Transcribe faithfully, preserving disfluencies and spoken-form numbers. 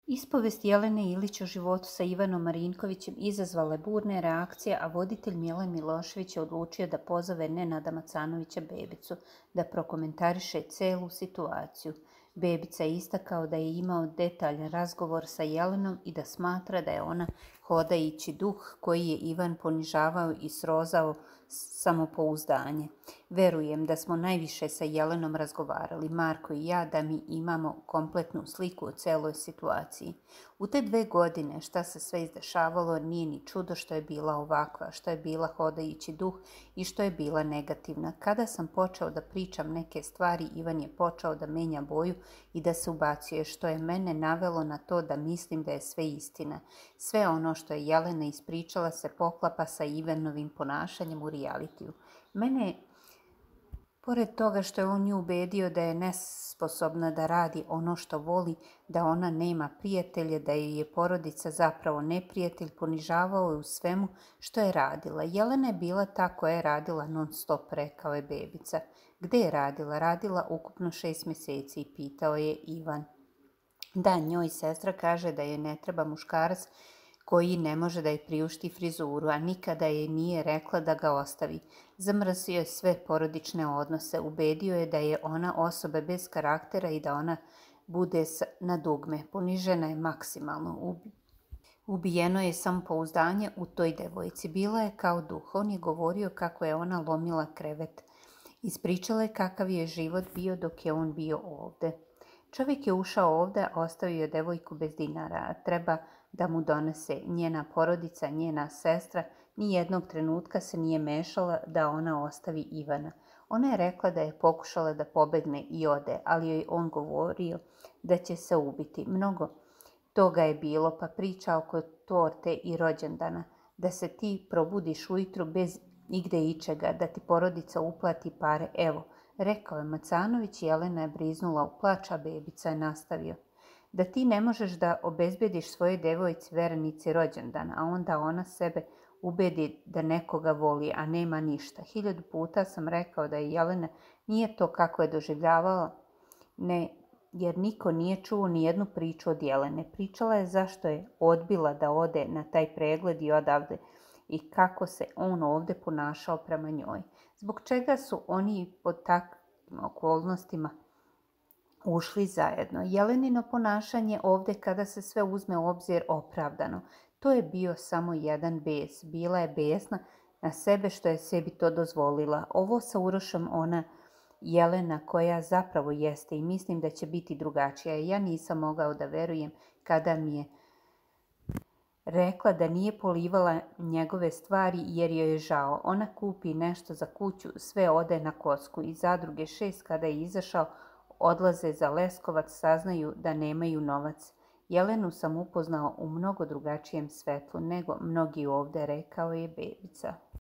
Ispovest Jelene Ilić o životu sa Ivanom Marinkovićem izazvala je burne reakcije, a voditelj Mile Milošević je odlučio da pozove Nenada Macanovića Bebicu da prokomentariše celu situaciju. Bebica je istakao da je imao detaljan razgovor sa Jelenom i da smatra da je ona hodajući duh koji je Ivan ponižavao i srozao samopouzdanje. Verujem da smo najviše sa Jelenom razgovarali, Marko i ja, da mi imamo kompletnu sliku o celoj situaciji. U te dve godine šta se sve izdešavalo nije ni čudo što je bila ovakva, što je bila hodajući duh i što je bila negativna. Kada sam počeo da pričam neke stvari, Ivan je počeo da menja boju i da se ubacuje, što je mene navelo na to da mislim da je sve istina. Sve ono što je Jelena ispričala se poklapa sa Ivanovim ponašanjem u realitiju. Mene, pored toga što je on nju ubedio da je nesposobna da radi ono što voli, da ona nema prijatelje, da joj je porodica zapravo neprijatelj, ponižavao je u svemu što je radila. Jelena je bila ta koja je radila non stop, rekao je Bebica. Gde je radila? Radila ukupno šest mjeseci, pitao je Ivan. Da, njoj sestra kaže da joj ne treba muškarac koji ne može da je priušti frizuru, a nikada je nije rekla da ga ostavi. Zamrsio je sve porodične odnose, ubedio je da je ona osoba bez karaktera i da ona bude na dugme. Ponižena je maksimalno. Ubijeno je samopouzdanje u toj devojci. Bila je kao duh. On je govorio kako je ona lomila krevet. Ispričala je kakav je život bio dok je on bio ovde. Čovjek je ušao ovde, a ostavio je devojku bez dinara, a treba da mu donese njena porodica, njena sestra, ni jednog trenutka se nije mešala da ona ostavi Ivana. Ona je rekla da je pokušala da pobegne i ode, ali joj on govorio da će se ubiti. Mnogo toga je bilo, pa priča oko torte i rođendana, da se ti probudiš ujutru bez igde ičega, da ti porodica uplati pare, evo, rekao je Macanović. Jelena je briznula u plač, a Bebica je nastavio. Da ti ne možeš da obezbediš svoje devojci verenici rođendan, a onda ona sebe ubedi da nekoga voli, a nema ništa. Hiljadu puta sam rekao da je Jelena nije to kako je doživljavala, ne, jer niko nije čuo ni jednu priču od Jelene. Pričala je zašto je odbila da ode na taj pregled i odavde i kako se on ovde ponašao prema njoj. Zbog čega su oni pod takvim okolnostima ušli zajedno. Jelenino ponašanje ovde, kada se sve uzme u obzir, opravdano. To je bio samo jedan bes. Bila je besna na sebe što je sebi to dozvolila. Ovo sa Urošom ona Jelena koja zapravo jeste i mislim da će biti drugačija. Ja nisam mogao da verujem kada mi je rekla da nije polivala njegove stvari jer joj je žao. Ona kupi nešto za kuću, sve ode na kocku. I zadruge šest kada je izašao, odlaze za Leskovac, saznaju da nemaju novac. Jelenu sam upoznao u mnogo drugačijem svetlu nego mnogi ovde, rekao je Bebica.